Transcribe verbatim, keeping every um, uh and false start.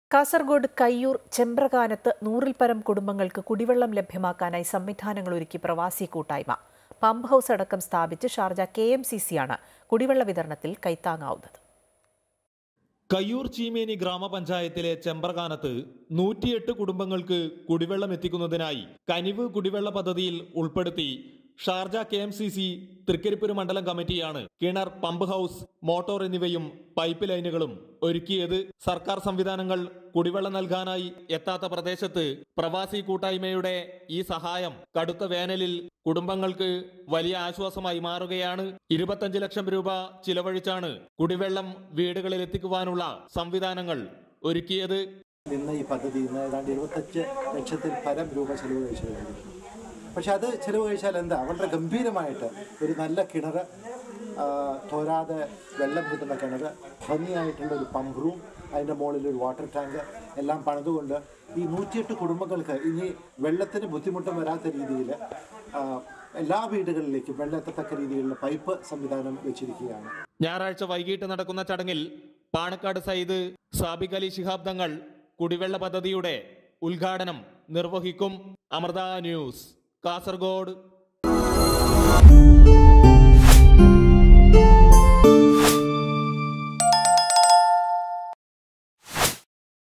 കാസർഗോഡ് കയ്യൂർ ചെമ്പ്രകാനത്ത് നൂറിൽ പരം കുടുംബങ്ങൾക്ക് കുടിവെള്ളം ലഭ്യമാക്കാനായി സംവിധാനങ്ങൾ ഒരുക്കി പ്രവാസി കൂട്ടായ്മ. പമ്പ് ഹൌസ് അടക്കം സ്ഥാപിച്ച് ഷാർജ കെ എം സി സിയാണ് കുടിവെള്ള വിതരണത്തിൽ കൈത്താങ്ങാവുന്നത്. കയ്യൂർ ചീമേനി ഗ്രാമപഞ്ചായത്തിലെ ചെമ്പ്രകാനത്ത് നൂറ്റിയെട്ട് കുടുംബങ്ങൾക്ക് കുടിവെള്ളം എത്തിക്കുന്നതിനായി കനിവ് കുടിവെള്ള പദ്ധതിയിൽ ഉൾപ്പെടുത്തി Sharjah K M C C Thrikaripur മണ്ഡലം കമ്മിറ്റിയാണ് കിണർ, പമ്പ് ഹൌസ്, മോട്ടോർ എന്നിവയും പൈപ്പ് ലൈനുകളും ഒരുക്കിയത്. സർക്കാർ സംവിധാനങ്ങൾ കുടിവെള്ളം നൽകാനായി എത്താത്ത പ്രദേശത്ത് പ്രവാസി കൂട്ടായ്മയുടെ ഈ സഹായം കടുത്ത വേനലിൽ കുടുംബങ്ങൾക്ക് വലിയ ആശ്വാസമായി മാറുകയാണ്. ഇരുപത്തഞ്ച് ലക്ഷം രൂപ ചിലവഴിച്ചാണ് കുടിവെള്ളം വീടുകളിൽ എത്തിക്കുവാനുള്ള സംവിധാനങ്ങൾ ഒരുക്കിയത്. ഇന്ന് ഈ പദ്ധതി ഏതാണ്ട് ഇരുപത്തഞ്ച് ലക്ഷത്തിൽ പരം രൂപ ചെലവ് കഴിച്ചു. പക്ഷെ അത് ചെലവ് കഴിച്ചാൽ എന്താ, വളരെ ഗംഭീരമായിട്ട് ഒരു നല്ല കിണർ, തോരാതെ വെള്ളം കിട്ടുന്ന കിണർ, ഭംഗിയായിട്ടുള്ള ഒരു പമ്പ് റൂം, അതിൻ്റെ മുകളിൽ ഒരു വാട്ടർ ടാങ്ക് എല്ലാം പണിതുകൊണ്ട് ഈ നൂറ്റിയെട്ട് കുടുംബങ്ങൾക്ക് ഇനി വെള്ളത്തിന് ബുദ്ധിമുട്ടും വരാത്ത രീതിയിൽ എല്ലാ വീടുകളിലേക്കും വെള്ളം എത്തത്തക്ക രീതിയിലുള്ള പൈപ്പ് സംവിധാനം വെച്ചിരിക്കുകയാണ്. ഞായറാഴ്ച വൈകിട്ട് നടക്കുന്ന ചടങ്ങിൽ പാണക്കാട് സയ്യിദ് സാബിഖ് അലി ശിഹാബ് തങ്ങൾ കുടിവെള്ള പദ്ധതിയുടെ ഉദ്ഘാടനം നിർവഹിക്കും. അമൃത ന്യൂസ്, കാസർഗോഡ്.